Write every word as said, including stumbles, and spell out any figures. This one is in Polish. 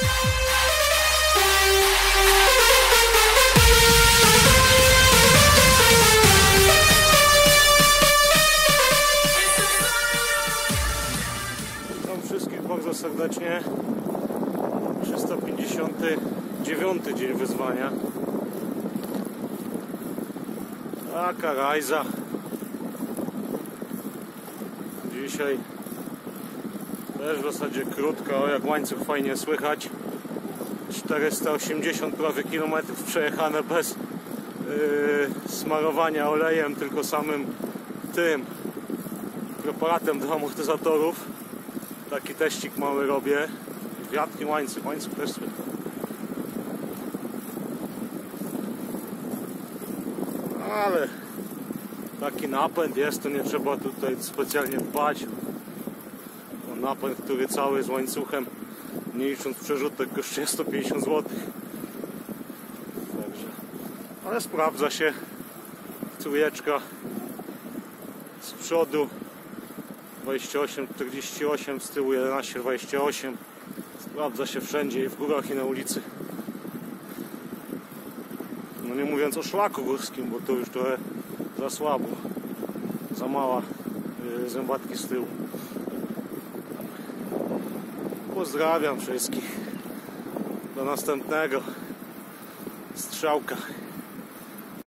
Witam wszystkich bardzo serdecznie. trzysta pięćdziesiąty dziewiąty dzień wyzwania. Taka rajza. Dzisiaj też w zasadzie krótka, o jak łańcuch fajnie słychać. czterysta osiemdziesiąt prawie kilometrów przejechane bez yy, smarowania olejem, tylko samym tym preparatem do amortyzatorów. Taki teścik mały robię. Wiatr i łańcuch, łańcuch też słychać. Ale taki napęd jest, to nie trzeba tutaj specjalnie dbać. Napęd, który cały z łańcuchem, nie licząc przerzutek, kosztuje sto pięćdziesiąt złotych. Także, ale sprawdza się. Trójeczka z przodu dwadzieścia osiem czterdzieści osiem, z tyłu jedenaście dwadzieścia osiem. Sprawdza się wszędzie, i w górach, i na ulicy. No nie mówiąc o szlaku górskim, bo to już trochę za słabo. Za mała yy, zębatki z tyłu. Pozdrawiam wszystkich. Do następnego. Strzałka.